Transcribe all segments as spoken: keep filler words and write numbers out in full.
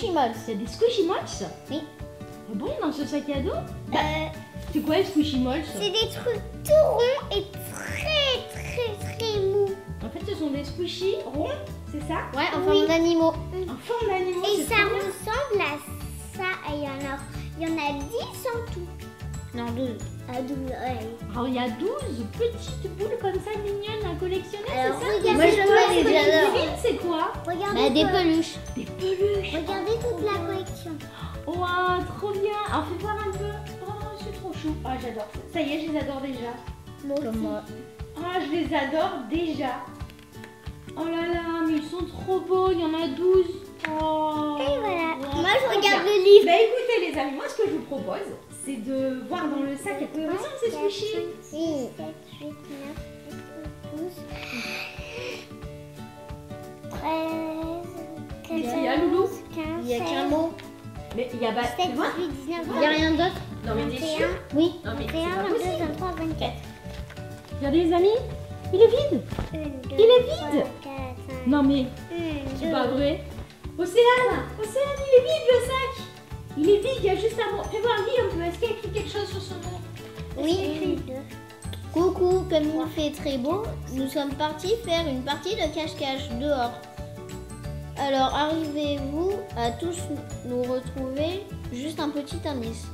Squishimals. Il y a des Squishimals? Oui. Ah bon, dans ce sac à dos? Euh, C'est quoi les Squishimals? c'est des trucs tout ronds et très très très mous. En fait, ce sont des squishies ronds, c'est ça? Ouais, en forme d'animaux. En forme d'animaux. Et c'est ça trop bien. ressemble à ça. Et il y en a, il y en a dix en tout. Non, douze. Ah, douze, ouais. Alors, il y a douze petites boules comme ça mignonnes à collectionner, Alors, c'est ça? regardez, Moi, je moi, vois je les j'adore. fils, c'est quoi? Regardez Bah, des quoi. peluches. Des peluches. Regardez toute la collection. Waouh, trop bien. Alors, fais voir un peu. Oh, c'est trop chou. Ah, j'adore. Ça y est, je les adore déjà. Moi aussi. Comme moi. Ah, je les adore déjà. Oh là là, mais ils sont trop beaux. Il y en a douze. Oh. Et voilà. Wow, Moi, je trop regarde bien. le livre. Bah écoutez les amis, moi ce que je vous propose, c'est de voir dans le sac à quoi ressemblent ces squishies. six, sept, huit, neuf, douze, treize, Qu'est-ce qu'il y a, Loulou? quinze, Il y a qu'un mot. Mais il y a bah, tu sept, vois? dix-huit, dix-neuf, Il n'y a rien d'autre. Non mais t'es sûr? Oui. Non mais vingt c'est et un, pas vingt-deux, possible. vingt-trois, vingt-quatre. Regardez les amis, il est vide. Il est vide. Non mais c'est pas vrai. Océane, Océane, il est vide le sac. Il est vide, il y a juste un mot. Fais voir, lis un peu. Est-ce qu'il y a écrit quelque chose sur son nom? Oui. Coucou, comme il fait très beau, nous sommes partis faire une partie de cache-cache dehors. Alors arrivez-vous à tous nous retrouver? Juste un petit indice.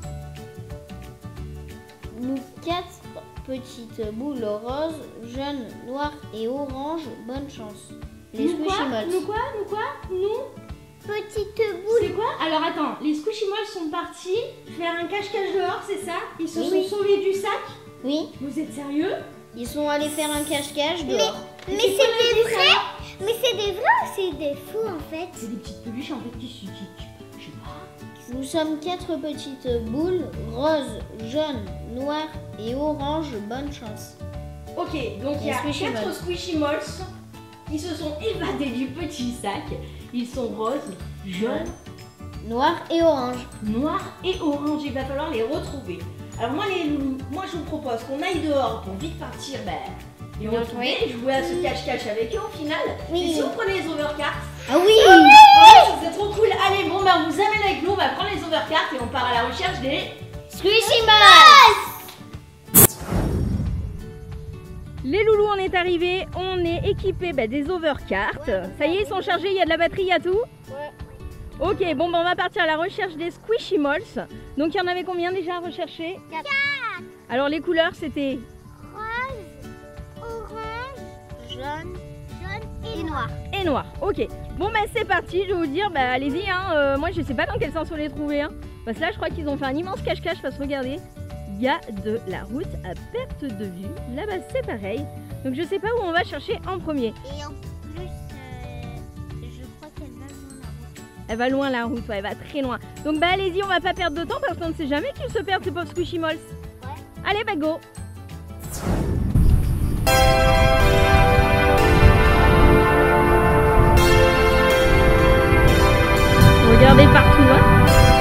Nous quatre petites boules roses, jaunes, noires et oranges, bonne chance. Les Nous quoi? Squishimals. Nous quoi? Nous quoi? Nous? Petite boule. C'est quoi? Alors attends, les Squishimals sont partis faire un cache-cache dehors, c'est ça? Ils se Oui. sont sauvés du sac? Oui, Vous êtes sérieux? ils sont allés faire un cache-cache dehors. Mais C'est quoi c'est des l'indice, vrais. alors? Mais c'est des vrais ou c'est des faux en fait? C'est des petites peluches en fait qui se qui- je sais pas. Nous sommes quatre petites boules, roses, jaunes, noires et oranges, bonne chance. Ok, donc il y a Les Squishimals. quatre Squishimals qui se sont évadés du petit sac. Ils sont roses, jaunes, Noires et oranges. noirs et oranges. Il va falloir les retrouver. Alors moi, les loulous, moi je vous propose qu'on aille dehors pour vite partir ben, et Oui. retrouver, jouer à ce cache-cache avec eux au final. Oui. Et si on prenait les overcarts, Ah oui, oh, c'est trop cool. Allez, bon, ben, on vous amène avec nous, on va prendre les overcarts et on part à la recherche des... Squishimals. Les loulous, on est arrivés, on est équipés bah, des overcarts. Ça y est, ils sont chargés, il y a de la batterie, il y a tout. Ouais. Ok, bon, bah, on va partir à la recherche des Squishimals. Donc, il y en avait combien déjà à rechercher? Quatre. Alors, les couleurs, c'était Rose, orange, Jaune. jaune et noir. et noir. Ok, bon, bah, c'est parti, je vais vous dire, bah, allez-y. Hein. Euh, moi, je sais pas dans quel sens on les trouver. Hein. Parce que là, je crois qu'ils ont fait un immense cache-cache. Parce que regardez, il y a de la route à perte de vue. Là-bas, c'est pareil. Donc, je sais pas où on va chercher en premier. Et en plus, euh, je crois qu'elle va loin la route. Elle va loin la route, ouais, elle va très loin. Donc bah allez-y, on va pas perdre de temps parce qu'on ne sait jamais qu'ils se perdent ces pauvres Squishimals. Ouais. Allez, bah go. Regardez partout, hein.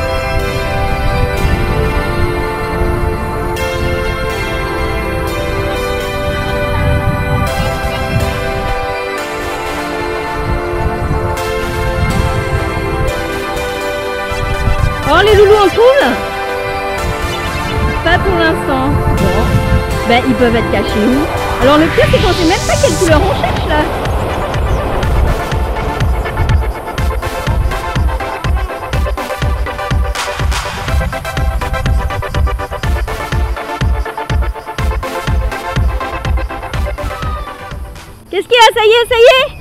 Oh les loulous, on trouve? Pas pour l'instant. Bon. Ben ils peuvent être cachés où? Alors le pire c'est qu'on sait même pas quelle couleur on cherche là. Qu'est-ce qu'il y a? Ça y est, ça y est?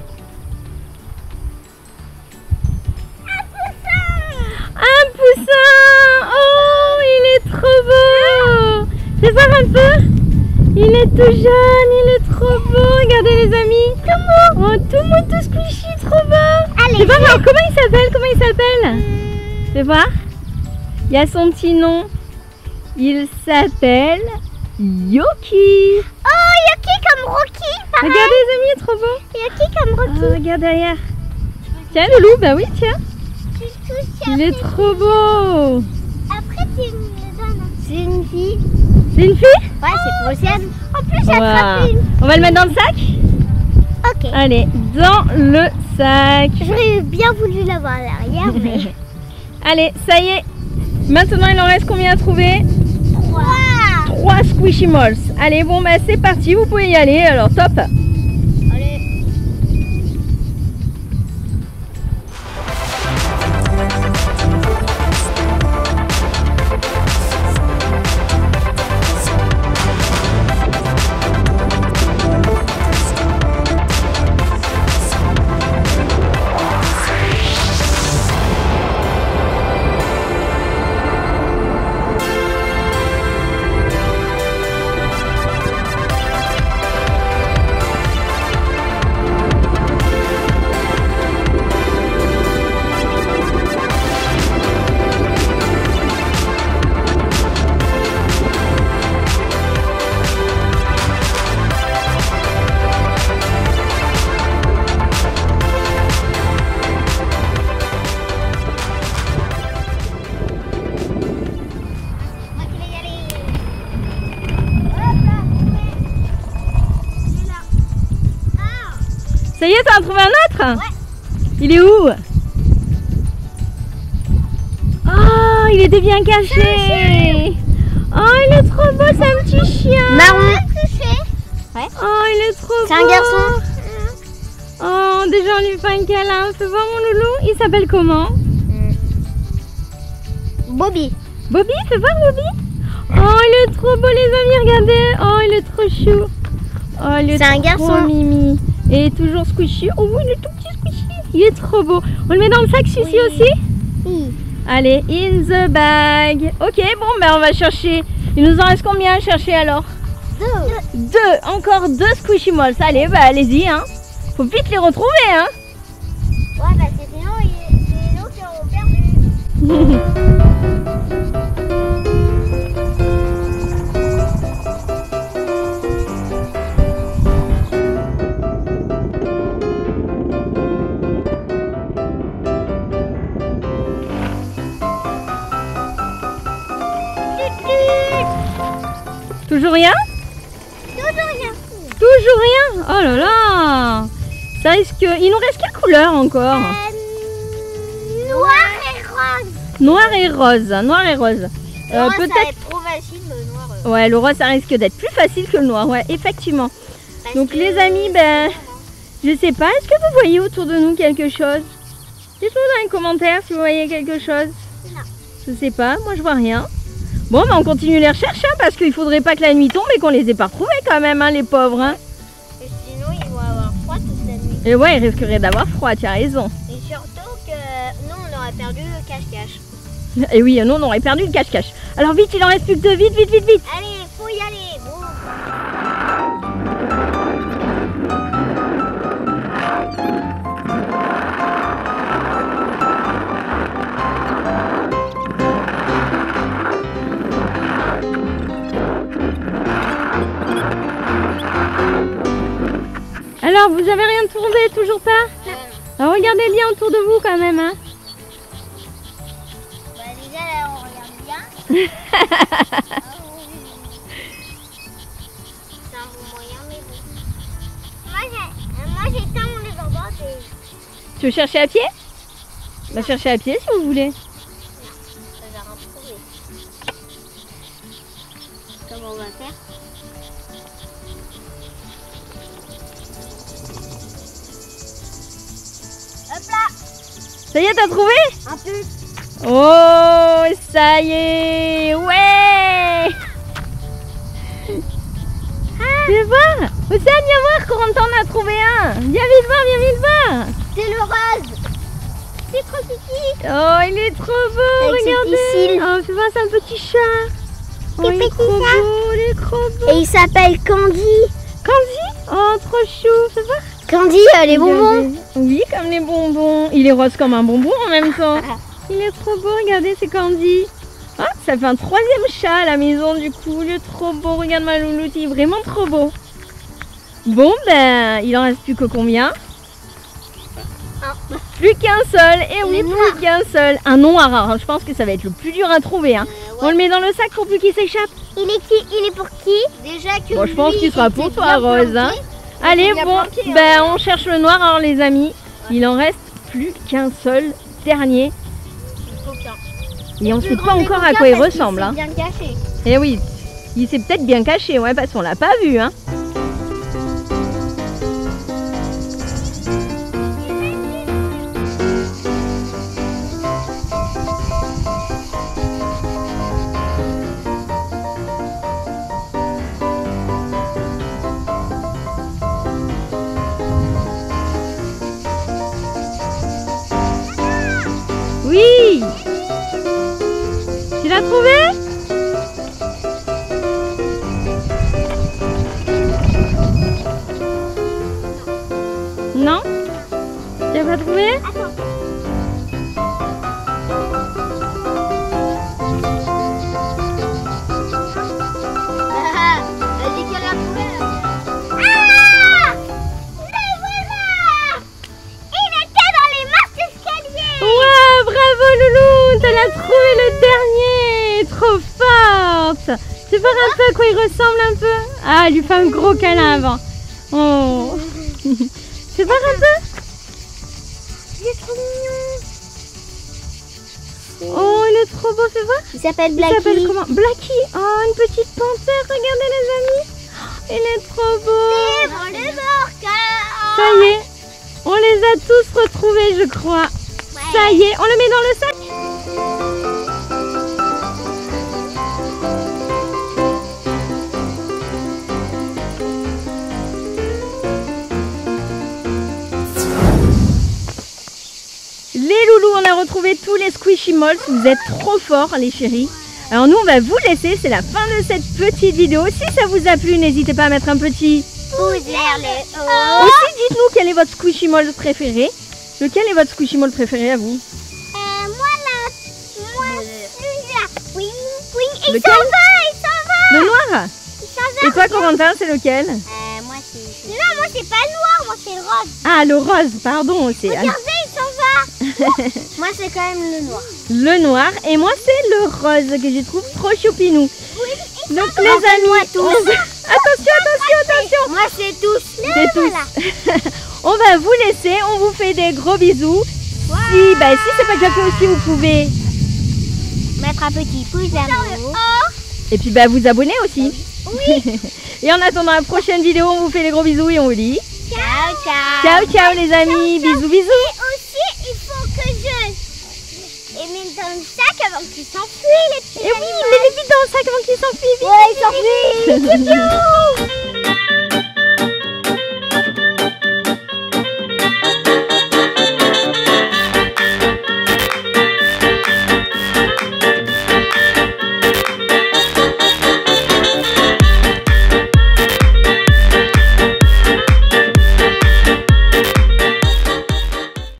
Un poussin! Oh, il est trop beau! Fais voir un peu! Il est tout jeune, il est trop beau! Regardez les amis! Comment? Oh, tout mou, tout squishy, trop beau! Allez, Fais voir, alors, comment il s'appelle? Comment il s'appelle? Fais voir! Il y a son petit nom. Il s'appelle Yoki! Oh, Yoki comme Rocky, pareil. Regardez les amis, il est trop beau! Yoki comme Rocky. Oh, regarde derrière! Tiens, Loulou, bah oui, tiens! Tu touches Il est après. trop beau! Après, tu me donnes. C'est une fille. C'est une fille? Ouais, c'est pour Océane. En plus, j'ai Wow. attrapé une. On va le mettre dans le sac? Ok. Ok. Allez, dans le sac. J'aurais bien voulu l'avoir à l'arrière, mais... Allez, ça y est. Maintenant, il en reste combien à trouver? Trois. Trois Squishimals. Allez, bon, bah c'est parti, vous pouvez y aller. Alors, top. Allez. Ça y est, t'en as trouvé un autre? Ouais. Il est où? Oh, il était bien caché. Oh, il est trop beau, c'est un petit chien. Marron. Ouais. Oh, il est trop beau. C'est un garçon. Oh, déjà on lui fait un câlin. Fais voir mon loulou. Il s'appelle comment? Bobby. Bobby, fais voir Bobby. Oh, il est trop beau les amis, regardez. Oh, il est trop chou. Oh, il est, C'est un trop garçon. mimi. Et il est toujours squishy. Oh, il est tout petit squishy. Il est trop beau. On le met dans le sac celui-ci Oui. aussi? Oui. Allez, in the bag. Ok, bon, ben on va chercher. Il nous en reste combien à chercher alors? Deux. Deux, encore deux Squishimals. Allez, bah allez-y, hein. Faut vite les retrouver, hein. Ouais, parce que sinon, il- c'est nous qui aurons perdu. Toujours rien? Toujours rien. Toujours rien? Oh là là. Ça risque. Il nous reste quelle couleur encore? Euh, noir et rose. Noir et rose. Noir et rose. Euh, Moi, ça va Peut-être. être trop facile le noir. euh, Ouais, le rose, ça risque d'être plus facile que le noir. Ouais, effectivement. parce Donc que- les amis, ben, je sais pas. Est-ce que vous voyez autour de nous quelque chose? Dites-nous dans les commentaires si vous voyez quelque chose. Non. Je sais pas. Moi, je vois rien. Bon, ben, on continue les recherches hein, parce qu'il faudrait pas que la nuit tombe et qu'on les ait pas retrouvés quand même, hein, les pauvres. Hein. Et sinon, ils vont avoir froid toute la nuit. Et ouais, ils risqueraient d'avoir froid. Tu as raison. Et surtout que nous, on aurait perdu le cache-cache. Et oui, nous, on aurait perdu le cache-cache. Alors vite, il en reste plus que deux. Vite, vite, vite, vite. Allez, faut y aller. Bon. Alors, vous avez rien trouvé, toujours pas? Alors regardez bien autour de vous quand même. Hein. Bah, déjà, là, on regarde bien. C'est un bon moyen, mais bon. Moi, j'ai- euh, moi, j'éteins les endroits. et- Tu veux chercher à pied? Bah chercher à pied si vous voulez. Ça va rien trouver. Comment on va faire? Hop là. Ça y est, t'as trouvé? Un peu. Oh, ça y est. Ouais. Viens voir. Océane, viens voir, Corentin en a trouvé un. Viens vite voir, viens vite voir. C'est le rose. C'est trop petit. Oh, il est trop beau, Avec ses regardez. petits cils. Oh, fais voir, c'est un petit chat. Oh, Des il est petits trop chats. beau, il est trop beau. Et il s'appelle Candy. Candy? Oh, trop chou, fais voir. Candy, euh, les bonbons. Oui, comme les bonbons. Il est rose comme un bonbon en même temps. Il est trop beau, regardez, c'est Candy. Ah, ça fait un troisième chat à la maison du coup. Il est trop beau, regarde ma louloute, il est vraiment trop beau. Bon, ben, il en reste plus que combien? Un. Plus qu'un seul, et oui, Le plus noir. qu'un seul. Un noir, alors je pense que ça va être le plus dur à trouver. Hein. Euh, On ouais. le met dans le sac pour plus qu'il s'échappe. Il est qui? Il est pour qui? Déjà que Bon, je pense lui, qu'il sera il pour était toi, bien Rose. Hein. planté. Allez, bon, ben on cherche le noir alors les amis. Il en reste plus qu'un seul dernier. Et on ne sait pas encore à quoi il ressemble. Hein. Bien caché. Eh oui, il s'est peut-être bien caché, ouais, parce qu'on l'a pas vu. Hein. Oui! Tu l'as trouvé? Non? Tu l'as pas trouvé? Attends. Ah, elle dit qu'elle l'a trouvé. Ah! Le voilà! Il était dans les marches d'escalier! Ouais, bravo Loulou! Tu l'as trouvé le dernier! Trop forte! Tu peux voir un peu à quoi il ressemble un peu? Ah, lui fait un gros câlin avant. Oh! Tu peux voir un peu? Il est trop mignon! Oh, il est trop beau, fais voir! Il s'appelle Il s'appelle Blackie. comment? Blackie! Oh, une petite panthère, regardez les amis! Il est trop beau! Dans le bord, Ça y est, on les a tous retrouvés, je crois. Ça y est, on le met dans le sac. Les loulous, on a retrouvé tous les Squishimals. Vous êtes trop forts, les chéris. Alors nous, on va vous laisser. C'est la fin de cette petite vidéo. Si ça vous a plu, n'hésitez pas à mettre un petit... pouce vers le haut. Aussi, dites-nous quel est votre Squishimal préféré. Lequel est votre Squishimal préféré à vous? Euh, moi là, moi celui-là. Oui, oui, il Lequel? s'en va, il s'en va. Le noir? Il s'en va. Et toi, Corentin, c'est lequel? Euh, moi c'est... Non, moi c'est pas le noir, moi c'est le rose. Ah, le rose, pardon. C'est Regardez, il s'en va. Moi c'est quand même le noir. le noir. Et moi, c'est le rose que je trouve trop choupinou. Oui, Donc, les amis, tous. on va- attention, attention, attention. Moi c'est tous. C'est tous. On va vous laisser. On vous fait des gros bisous. Si, bah, si c'est pas déjà fait aussi, vous pouvez. Mettre un petit pouce vers le haut. Et puis, bah, vous abonner aussi. Oui. Et en attendant la prochaine vidéo, on vous fait des gros bisous et on vous dit Ciao, ciao. ciao, ciao les amis. Bisous, bisous. Et aussi, il faut que je les mette dans le sac avant qu'ils s'enfuient, les petits Et oui, animaux. mets les vite dans le sac avant qu'ils s'enfuient. Vite, Ouais, ils s'enfuient. vite, vite.